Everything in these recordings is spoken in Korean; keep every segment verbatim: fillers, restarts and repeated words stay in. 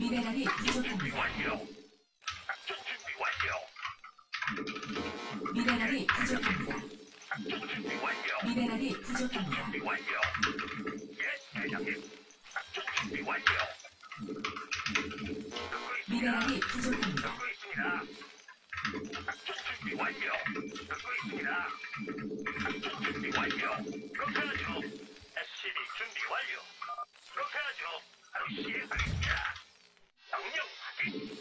미네랄이 부족합니다. 완료. 작전 준비 완료. 미네랄이 부족합니다. 작전 준비 완료. 미네랄이 부족합니다. 준비 완료. 예, 대장님. 작전 준비 완료. 듣고 있습니다. 미네랄이 부족합니다. 듣고 있습니다. 작전 준비 완료. 듣고 있습니다. 작전 준비 완료. 그렇게 하죠. 에스시비 준비 완료. 그렇게 하죠. 바로 시행하겠습니다. 명령 확인.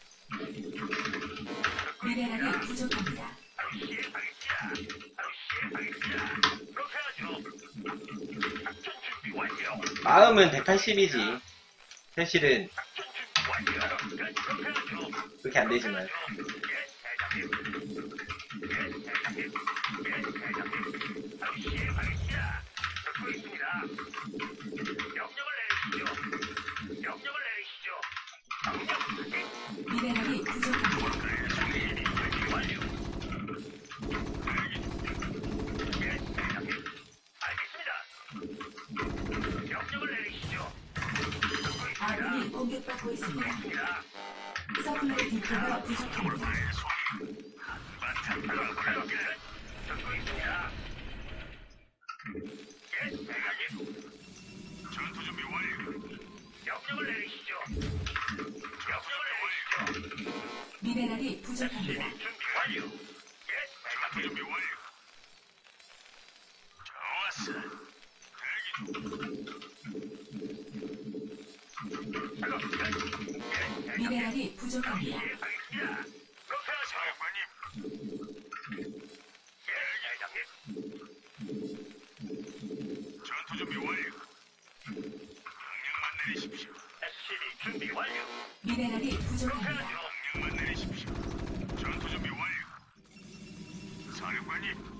듣고 미네랄이 있습니다. 부족합니다. 바로 시행하겠습니다. 바로 시행하겠습니다. 그렇게 하죠. 작전 준비 완료. 마음은 백팔십이지. 현실은 작전 준비 완료. 그렇게 하죠. 그렇게 안 되지만. 예, 대장님. 예, 대장님. 예, 대장님. 바로 시행하겠습니다. 듣고 있습니다. 명령을 내리시죠. 명령을 내리시죠. 명령 확인. 미네랄이 부족합니다. SCB 준비 완료. 예, 대장님. 알겠습니다. 명령을 내리시죠. 듣고 아군이 있습니다. 공격받고 있습니다. 있습니다. 서플라이 디포가 부족합니다. 한바탕 놀아볼까? 듣고 있습니다. 예, 대장님. 전투 준비 완료. 명령을 내리시죠. 명령을 내리시죠. 미네랄이 부족합니다. SCB 준비 완료. 예, 대장님. 준비 완료. 좋았어. 대기 중. 작업 끝. 예, 대장님. 미네랄이 부족합니다. 시행하겠습니다. 그렇게 하죠. 사령관님. 예, 대장님. 전투 준비 완료. 명령만 내리십시오. 에스시비 준비 완료. 미네랄이 그렇게 부족합니다. 하죠. 명령만 내리십시오. 전투 준비 완료. 사령관님.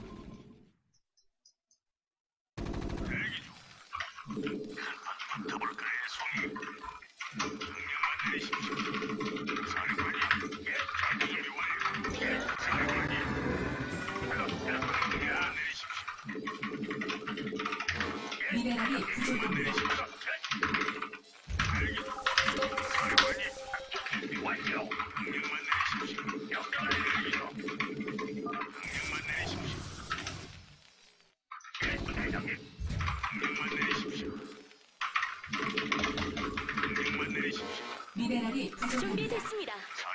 대기 중. 한판 붙어볼까요, 송이? 명령만 내리십시오. 사령관님. 예, 전투 준비 완료. 예, 사령관님. 명령만 내리십시오. 예, 미네랄이 부족합니다. 미네랄이 부족합니다. 준비됐습니다.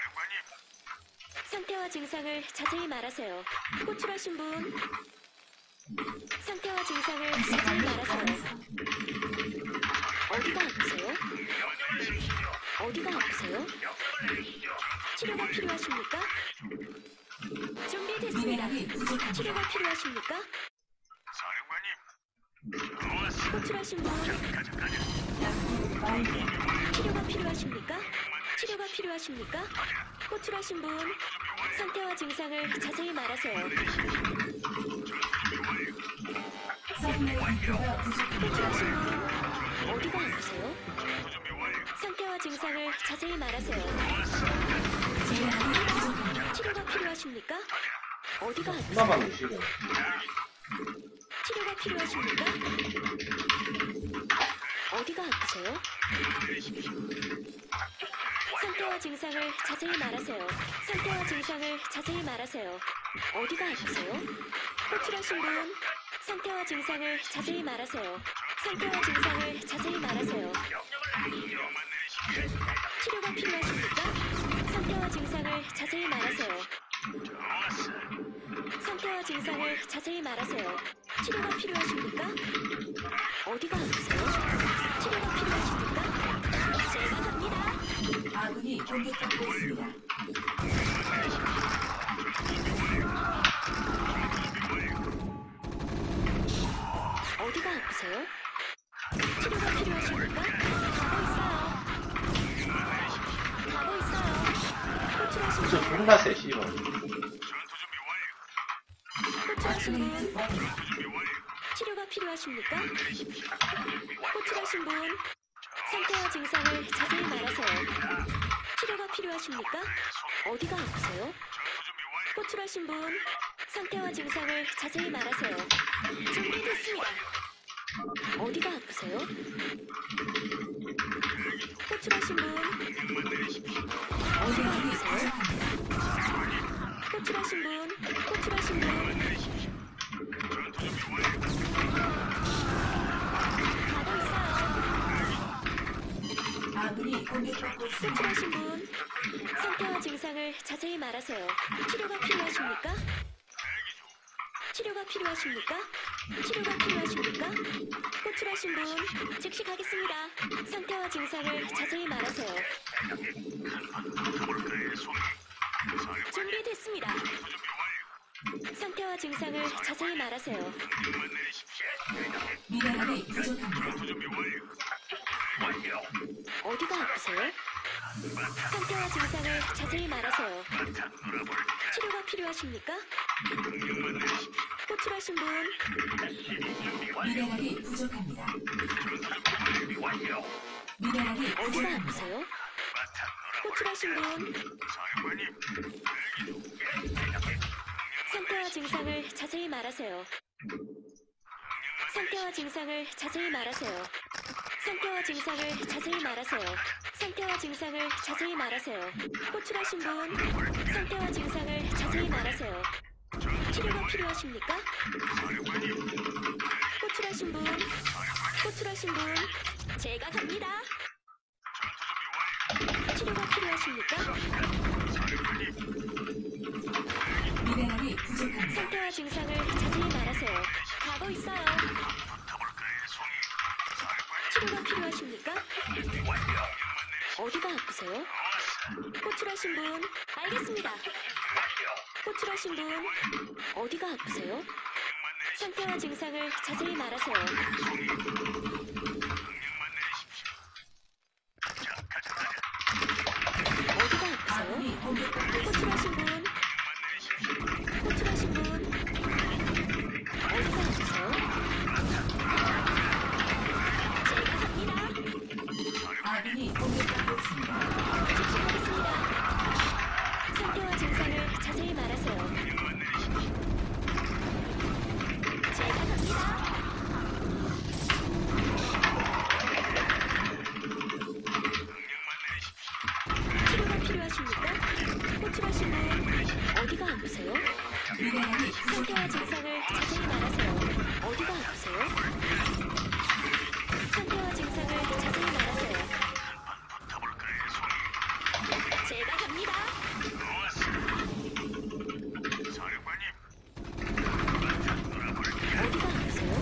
상태와 증상을 자세히 말하세요. 호출하신 분. 상태와 증상을 자세히 말하세요. 어디가 아프세요? 어디가 아프세요? 치료가 필요하십니까? 준비됐습니다. 미네랄이 부족합니다. 치료가 필요하십니까? 호출하신 분. 치료가 필요하십니까? 치료가 필요하십니까? 호출하신 분. 상태와 증상을 자세히 말하세요. 서플라이 디포가 부족합니다. 호출하신 분. 어디가 아프세요? 상태와 증상을 자세히 말하세요. 미네랄이 부족합니다. 치료가 필요하십니까? 어디가 아프세요? 수나방이 싫어. 치료가 필요하십니까? 어디가 아프세요? 상태와 증상을 자세히 말하세요. 상태와 증상을 자세히 말하세요. 어디가 아프세요? 호출하신 분. 상태와 증상을 자세히 말하세요. 상태와 증상을 자세히 말하세요. 치료가 필요하십니까? 상태와 증상을 자세히 말하세요. 상태와 증상을 자세히 말하세요. 치료가 필요하십니까? 어디가 아프세요? 치료가 필요하십니까? 제가 갑니다. 아군이 공격받고 있습니다. 어디가 아프세요? 치료가 필요하십니까? 가고 있어요. 가고 있어요. 호출하신 저 분. 존나세 씨발. 호출하신 분. 완료. 치료가 필요하십니까? 호출하신 분. 상태와 증상을 자세히 말하세요. 치료가 필요하십니까? 어디가 아프세요? 호출하신 분. 상태와 증상을 자세히 말하세요. 준비됐습니다. 어디가 아프세요? 호출하신 분. 아군이 공격받고 있습니다. 호출하신 분, 상태와 증상을 자세히 말하세요. 치료가 필요하십니까? 치료가 필요하십니까? 치료가 필요하십니까? 호출하신 분, 즉시 가겠습니다. 상태와 증상을 자세히 말하세요. 준비됐습니다. 상태와 증상을 자세히 말하세요. 미네랄이 부족합니다. 어디가 아프세요? 상태와 증상을 자세히 말하세요. 치료가 필요하십니까? 호출하신 분, 미네랄이 부족합니다. 미네랄이 어디가 부족합니다. 아프세요? 호출하신 분, 상태와 증상을 자세히 말하세요. 상태와 증상을 자세히 말하세요. 상태와 증상을 자세히 말하세요. 상태와 증상을 자세히 말하세요. 호출하신 분, 상태와 증상을 자세히 말하세요. 치료가 필요하십니까? 호출하신 분, 호출하신 분, 제가 갑니다. 치료가 필요하십니까? 미네랄이 부족합니다. 상태와 증상을 자세히 말하세요. 가고 있어요. 치료가 필요하십니까? 어디가 아프세요? 호출하신 분, 알겠습니다. 호출하신 분, 어디가 아프세요? 상태와 증상을 자세히 말하세요. 어디가 아프세요? 아군이 공격받고 있습니다. 호출하신 분, 호출하신 분, 어디가 아프세요? 제가 갑니다. 아군이 공격받고 있습니다. 즉시하겠습니다. 상태와 증상을 자세히 말하세요. 제가 갑니다. 치료가 필요하십니까? 호출하신 분, 어디가 아프세요? 미네랄이 상태와 증상을 자세히 말하세요. 어디가 아프세요? 상태와 증상을 자세히 말하세요. 제가 갑니다. 어디가 아프세요?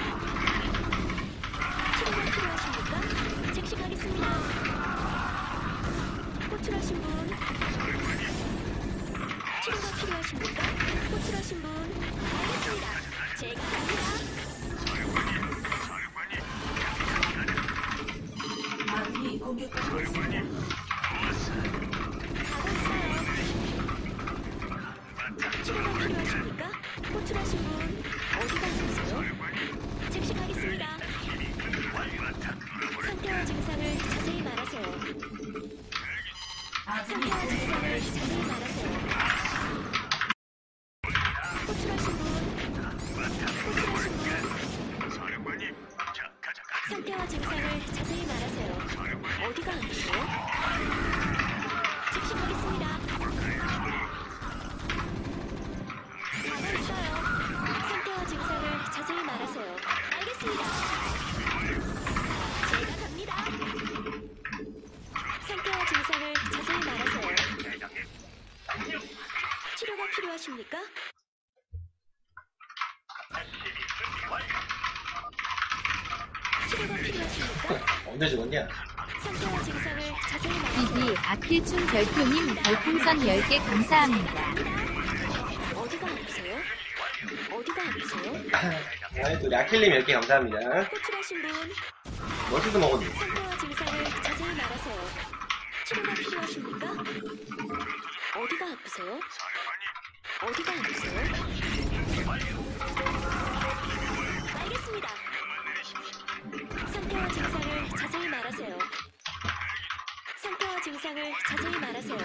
치료가 필요하십니까? 즉시 가겠습니다. 호출하신 분, 치료가 필요하십니까? 호출하신 분, 알겠습니다. 제가 갑니다. 아군이 공격받고 있습니다. 가고 있어요. 치료가 필요하십니까? 호출하신 분, 어디가 아프세요? 즉시 가겠습니다. 상태와 증상을 자세히 말하세요. 아군이 상태와 공격받고 증상을 있습니다. 자세히 말하세요. 호출하신 분, 호출하신 분, 상태와 증상을 자세히 말하세요. 어디가 아프세요? 즉시 가겠습니다. 가고 있어요. 상태와 증상을 자세히 말하세요. 알겠습니다. 제가 갑니다. 상태와 증상을 자세히 말하세요. 치료가 필요하십니까? 치료가 필요하십니까? 언제 죽었냐? 상태와 증상을 자세히 말하세요. 디디 아킬춘 별표님 별풍선 열 개 감사합니다. 어디가 아프세요? 어디가 아프세요? 아, 또 라킬님 열 개 감사합니다. 호출하신 분, 머스도 먹었네. 상태와 증상을 자세히 말하세요. 치료가 필요하십니까? 어디가 아프세요? 어디가 아프세요? 알겠습니다. 상태와 증상을 자세히 말하세요. 상태와 증상을 자세히 말하세요.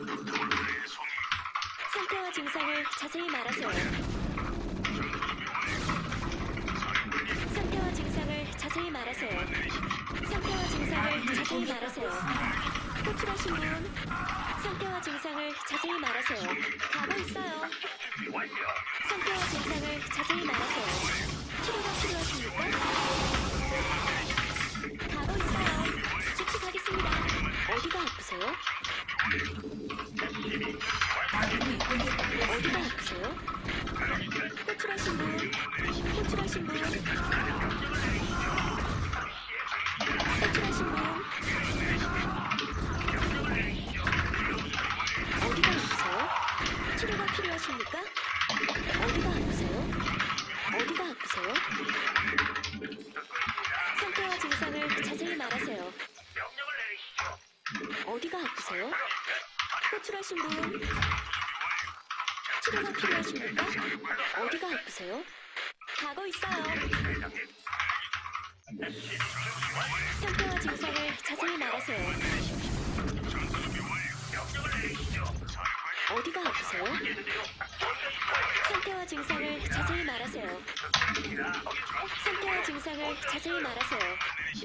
상태와 증상을 자세히 말하세요. 상태와 증상을 자세히 말하세요. 상태와 증상을 자세히 말하세요. 호출하신 분, 상태와 증상을 자세히 말하세요. 가고 있어요. 상태와 증상을 자세히 말하세요. 치료가 필요하십니까? 가고 있어요. 즉시 가겠습니다. 어디가 아프세요? 아군이 공격받고 있습니다. 어디가 아프세요? 호출하신 분, 호출하신 분, 호출하신 분. 어디가 아프세요? 치료가 필요하십니까? 어디가 아프세요? 어디가 아프세요? 상태와 증상을 자세히 말하세요. 명령을 내리시죠. 어디가 아프세요? 호출하신 분. 치료가 필요하십니까? 어디가 아프세요? 가고 있어요. 상태와 증상을 자세히 말하세요. 어디가 아프세요? 상태와 증상을 자세히 말하세요. 상태와 증상을 자세히 말하세요.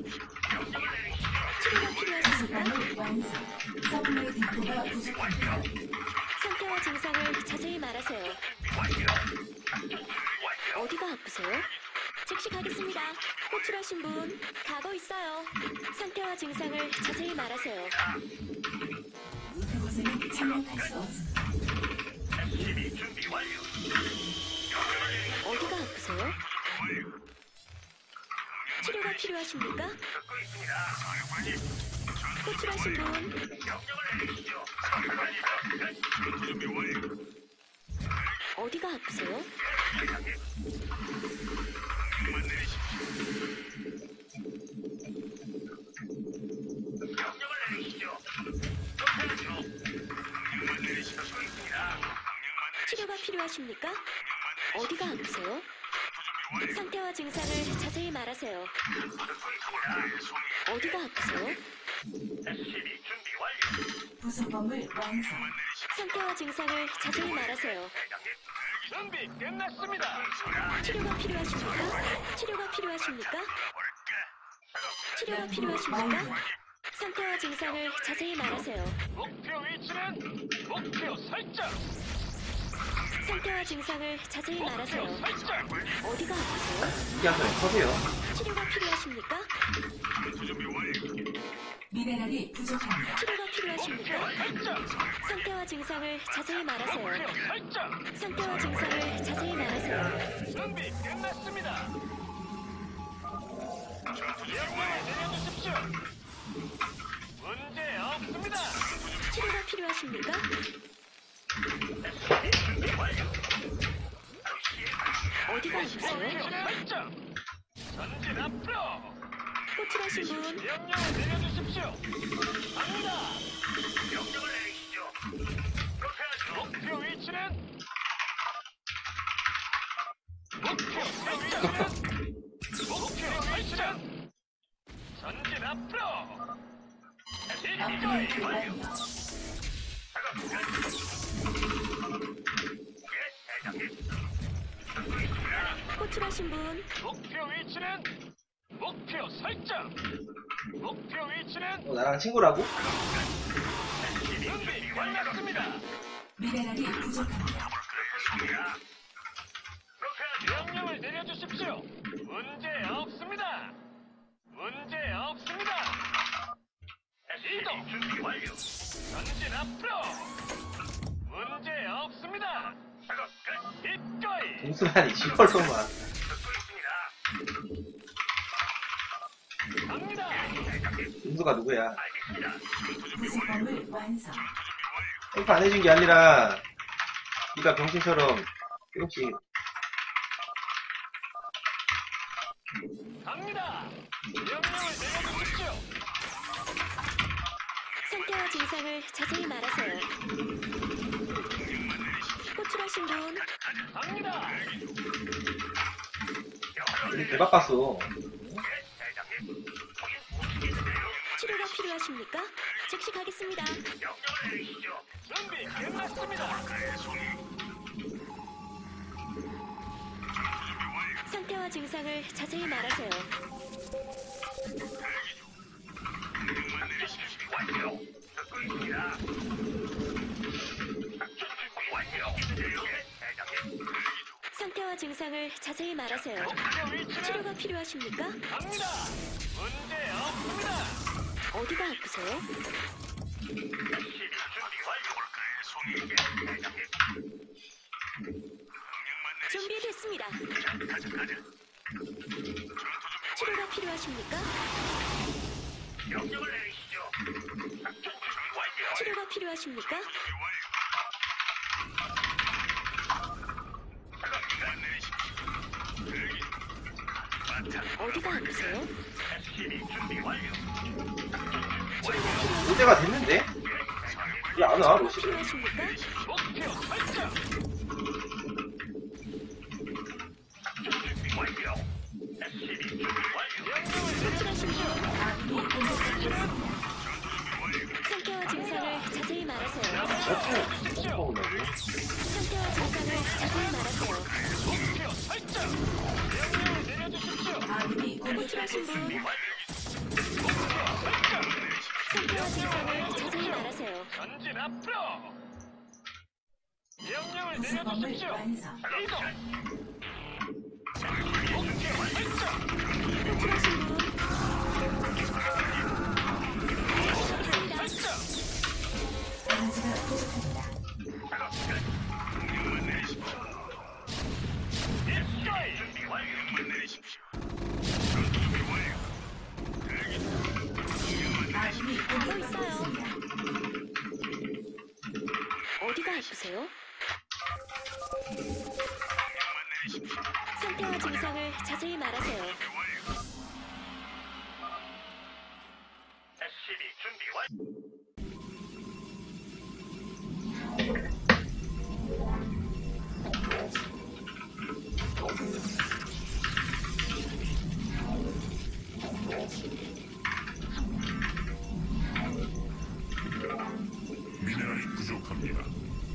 치료가 필요하십니까? 부속건물 완성. 서플라이 디포가 부족합니다. 상태와 증상을 자세히 말하세요. 어디가 아프세요? 즉시 가겠습니다. 호출하신 분, 가고 있어요. 상태와 증상을 자세히 말하세요. 그곳에는 착륙할 수 없습니다. 준비 완료. 어디가 아프세요? 치료가 필요하십니까? 듣고 있습니다. 호출하신 분, 명령을 내리시죠. 준비 완료. 어디가 아프세요? 명령을 내리시죠. 명령만 내리시죠. 듣고 있습니다. 치료가 필요하십니까? 어디가 아프세요? 상태와 증상을 자세히 말하세요. 어디가 아프세요? 에스씨비 준비 완료. 부속건물 완성. 상태와 증상을 자세히 말하세요. 준비 끝났습니다. 치료가 필요하십니까? 치료가 필요하십니까? 치료가 필요하십니까? 상태와 증상을 자세히 말하세요. 목표 위치는 목표 설정. 상태와 증상을 자세히 말하세요. 설정. 어디가 아프세요? 신기하세요. 커세요. 치료가 필요하십니까? 미네랄이 부족합니다. 치료가 필요하십니까? 설정. 상태와 증상을 자세히 말하세요. 설정. 상태와 증상을 자세히 말하세요. 준비 끝났습니다. 명령을 내려주십시오. 문제 없습니다. 치료가 필요하십니까? 어디가 아프세요? 설정. 전진 앞으로. 호출하신 분, 명령을 내려주십시오. 갑니다. 명령을 내리시죠. 그렇게 하죠. 목표 위치는 목표 설정. 목표 위치는 전진 앞으로. 업그레이드 완료. 호출하신 분, 목표 위치는 목표 설정. 목표 위치는 어, 나랑 친구라고? 준비 완료습니다. 미네랄이 부족합니다. 명령을 내려주십시오. 문제 없습니다. 문제 없습니다. 이동 준비 완료. 전진 앞으로. 문제 없습니다. 작업 끝. 입거이. 동수만이 지걸로만. 듣고 있습니다. 갑니다. 동수가 누구야? 알겠습니다. 부속건물 완성. 헬프 안 해준 게 아니라 네가 병신처럼 조금씩 갑니다. 명령을 내려주십시오. 상태와 증상을 자세히 말하세요. 호출하신 분, 갑니다. 우리 개바빴어. 치료가 필요하십니까? 즉시 가겠습니다. 명령을 내리시죠. 준비 끝났습니다. 상태와 증상을 자세히 말하세요. 완료. 듣고 있습니다. 준비 완료. 대장님. 상태와 증상을 자세히 말하세요. 목표 위치는 치료가 필요하십니까? 갑니다. 문제 없습니다. 어디가 아프세요? 준비됐습니다. 치료가 필요하십니까? 명령을 내리시죠. 작전 준비 완료. 치료가 필요하십니까? 명령을 내리십시오. 대기. 마타. 어디가 아프세요? 에스씨비 준비 완료. 치료가 필요하십니까? 올 때가 됐는데? 왜 안 와, 로시? 필요하십니까? 목표 설정. 준비 완료. 에스씨비 준비 완료. 호출하신 분 아군이 공격받고 있습니다. 상태와 증상을 자세히 말하세요. 저렇게 뻥뻥 나네. 상태와 증상을 자세히 말하세요. 목표 설정. 명령을 내려주십시오. 아군이 공격받고 호출하신 분 있습니다. 목표 설정. 상태와 증상을 자세히 말하세요. 전진 앞으로. 명령을 부속범을 내려주십시오. 완성. 이동. 목표 설정. 호출하신 분 설정. 에너지가 부족합니다. 명령을 내리십시오. 예스, 준비 완료. 명령을 내리십시오. 준비 완료. 아군이 공격받고 있습니다. 어디가 아프세요? 상태와 증상을 자세히 말하세요. 에스씨비 준비 완료. 미네랄이 부족합니다.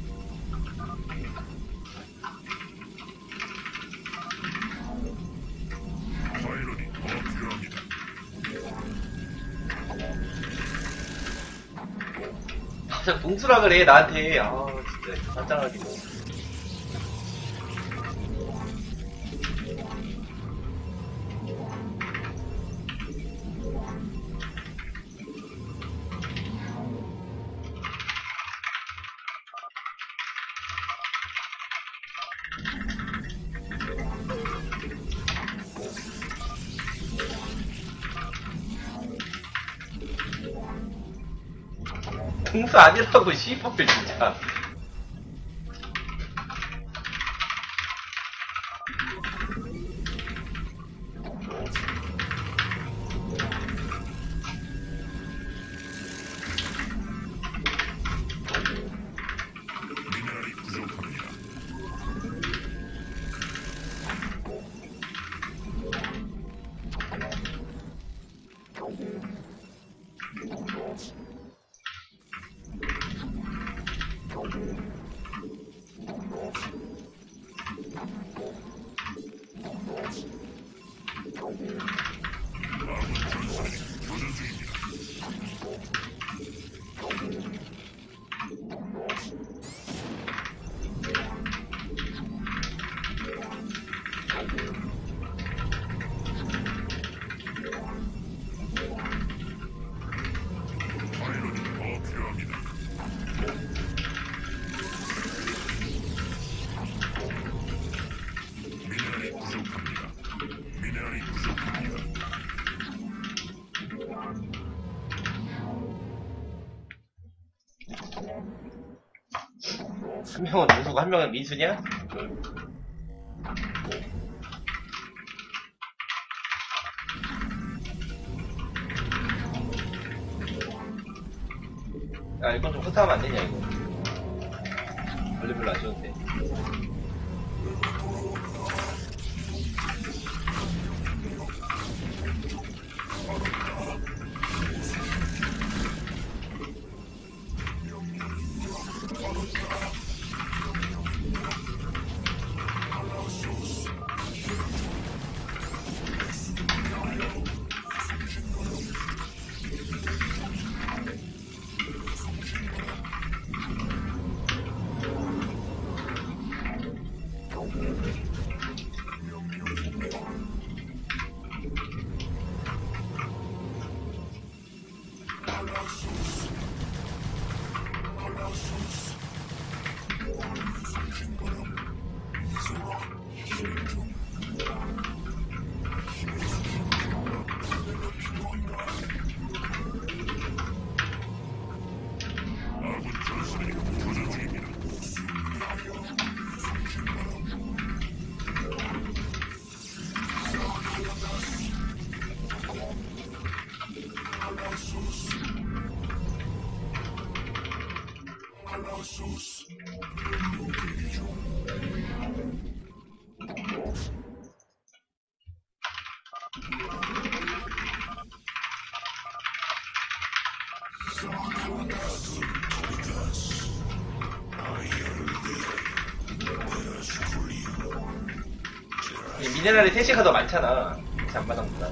파일럿이 더 필요합니다. 아, 저 동수라 그래, 나한테. 아, 진짜, 짠짠하게. 동수 아니라고, 씨발, 진짜. 미네랄이 부족합니다. 아군 전사들이 교전 중입니다. 파일럿이 더 필요합니다. 미네랄이 부족합니다. 미네랄이 부족합니다. 한 명은 동수고 한 명은 민수냐? 야, 이건 좀 허타하면 안 되냐, 이거. 원래 별로 안 좋은데. 아군 전선이 교전 중입니다. 이 미네랄이 세 시가 더 많잖아. 잠바닥보다.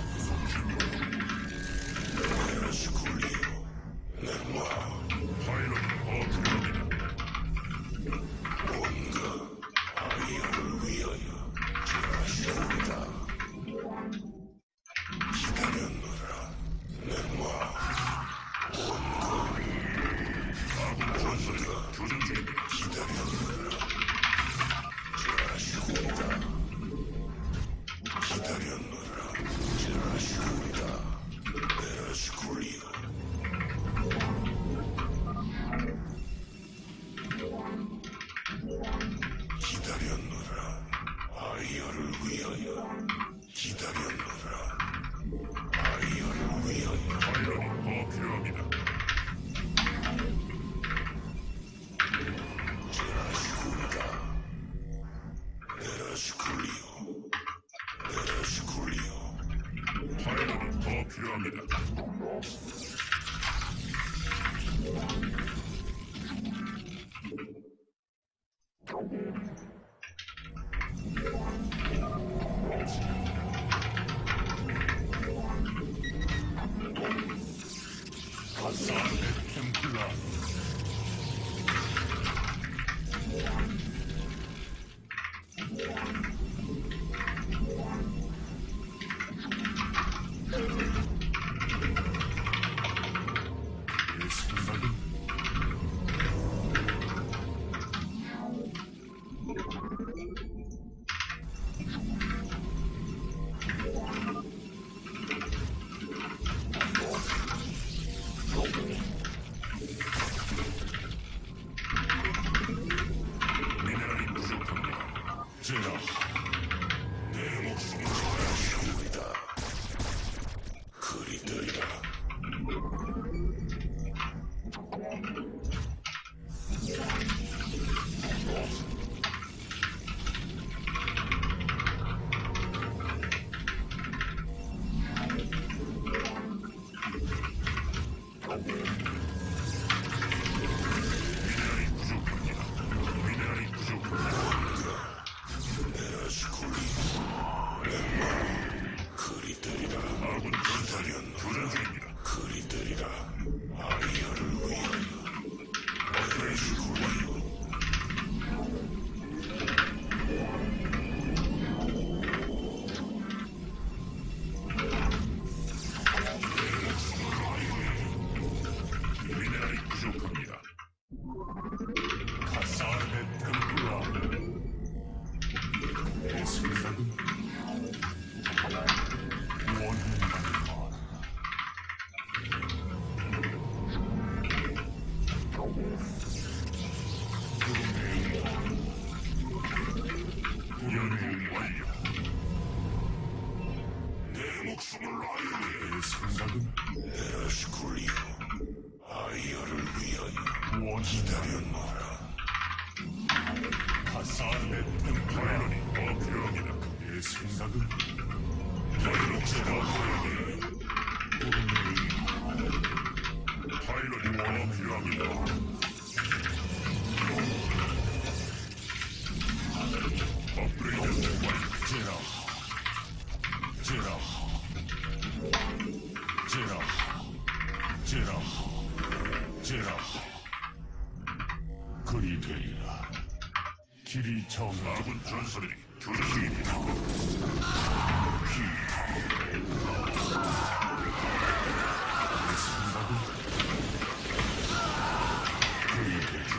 그리 되리라. 길이 정 아군 전선이 교전 중입니다. 내 생각은 그리 되리라.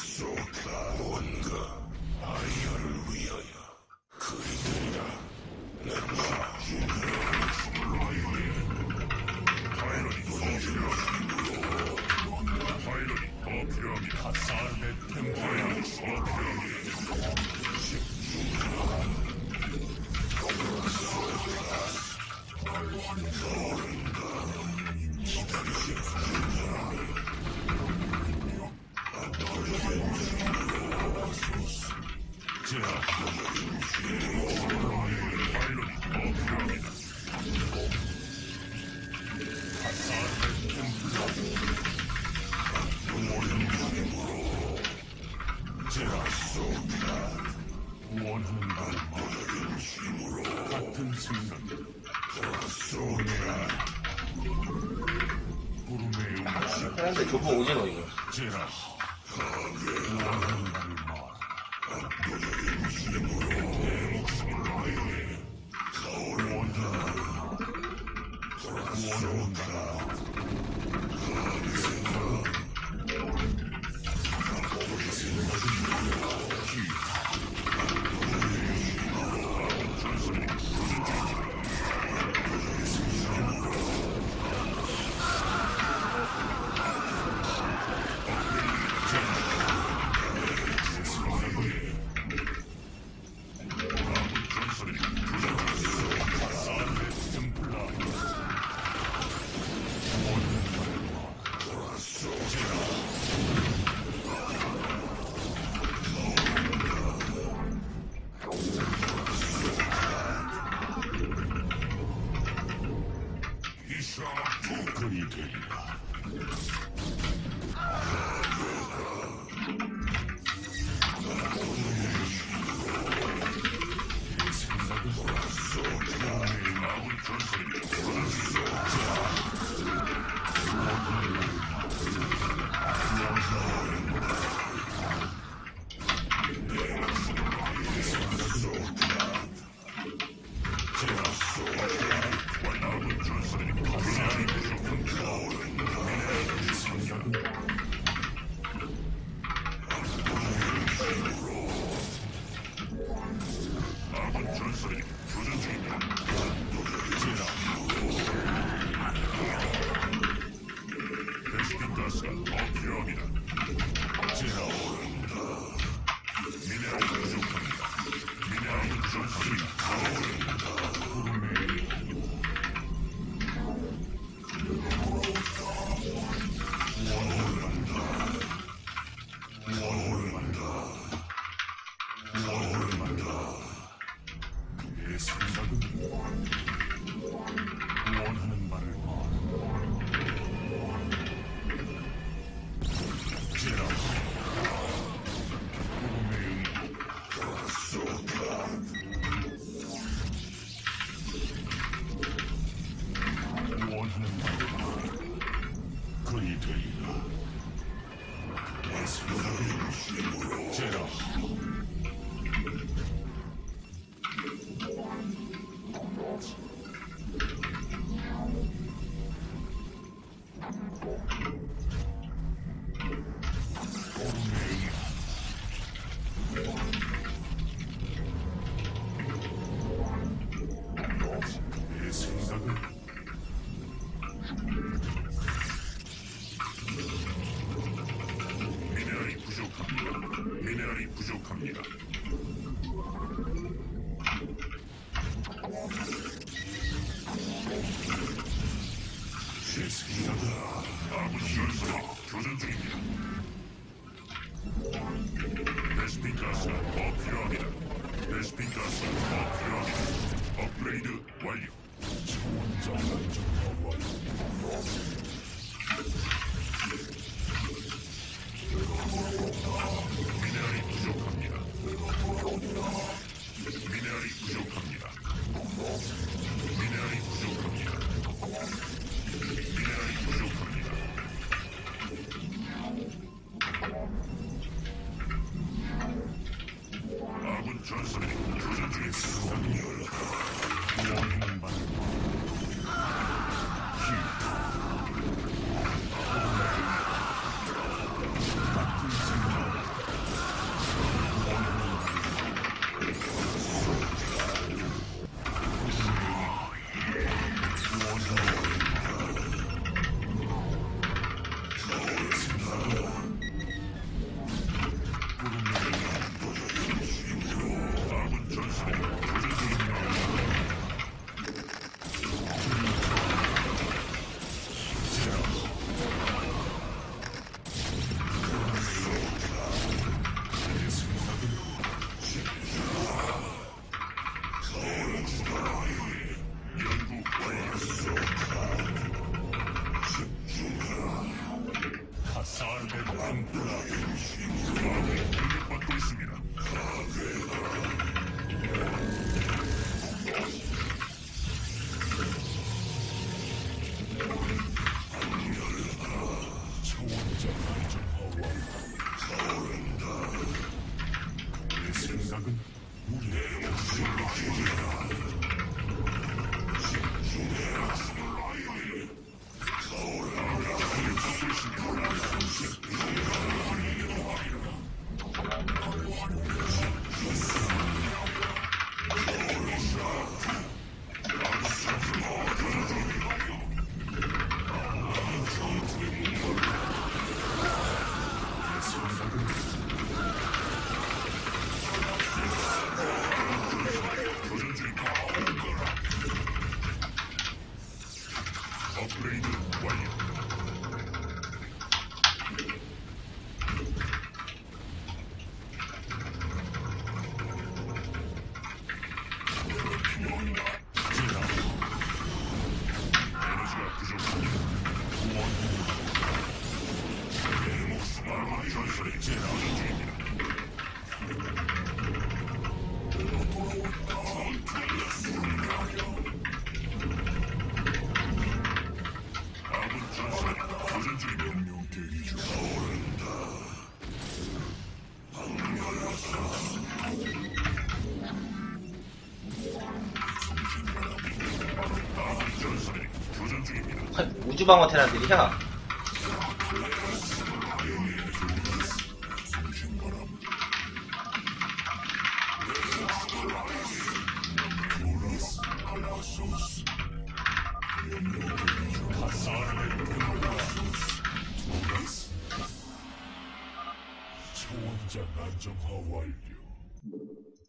원하는 바를 말하라. 같은 생각. 부름의 음식 사람들 교포 오징어 이거. 제라. 원하는 바를 말하라. 원하는 바를 그리 되리라. 내 생각은 원하는 바를 말하라. 제라. 부름의 음악. 원하는 바를 말하라. 그리 되리라. 내 생각은 제라. 내 생각은 미네랄이 부족합니다. 미네랄이 부족합니다. 제 생각은 아군 전선이 교전 중입니다. 베스핀 가스가 더 필요합니다. 베스핀 가스가 더 필요합니다. 업그레이드 완료. 지원자 안정화 완료. 미네랄이 부족합니다. 미네랄이 부족합니다. 미네랄이 부족합니다. 미네랄이 부족합니다. 아군 전선이 교전 중에 수상이 원하는 바를 생각은 우리의 업그레이드 완료. 에너지가 부족합니다. 내 목숨 아군 전설의 재난 중입니다. 아군 전설이 교전 중입니다. 명령 대기 중. 아군 전설이 교전 중입니다. 우주방어 테란들이야. 초원장 안정화 완료.